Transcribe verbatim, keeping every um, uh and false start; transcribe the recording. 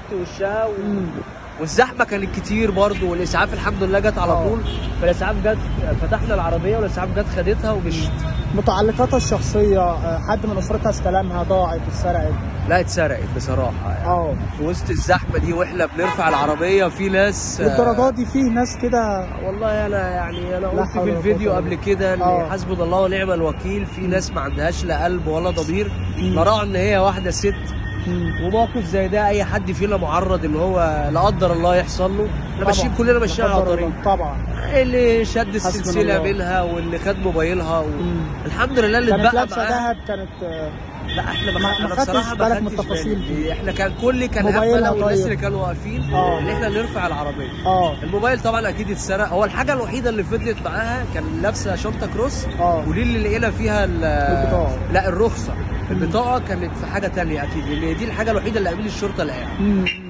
تغطي وشها و... والزحمه كانت كتير برضه، والاسعاف الحمد لله جت على طول. فالاسعاف جت، فتحنا العربيه والاسعاف جت خدتها ومشيت. متعلقاتها الشخصيه حد من اسرتها استلمها، ضاعت، اتسرقت؟ لا اتسرقت بصراحه يعني. اه في وسط الزحمه دي واحنا بنرفع العربيه في ناس للدرجه دي، في ناس كده. والله انا يعني انا قلت في الفيديو قبل كده ان حسبنا الله ونعم الوكيل، في ناس ما عندهاش لا قلب ولا ضمير، نراها ان هي واحده ست. وموقف زي ده اي حد فينا معرض ان هو لا قدر الله يحصل له. احنا ماشيين كلنا ماشيين على طريق طبعا، اللي شد السلسله منها واللي خد موبايلها و... الحمد لله اللي اتبقى كانت لابسه دهب. كانت لا احنا ما انا بصراحه ما خدتش التفاصيل دي. احنا كان كل كان همنا والناس اللي كانوا واقفين ان احنا نرفع العربيه. اه الموبايل طبعا اكيد اتسرق. هو الحاجه الوحيده اللي فضلت معاها كان لابسه شنطه كروس، ودي اللي لقينا فيها البطاقه. لا الرخصه. البطاقه كانت في حاجه ثانيه اكيد، لان دي الحاجه الوحيده اللي امين الشرطه لقاها.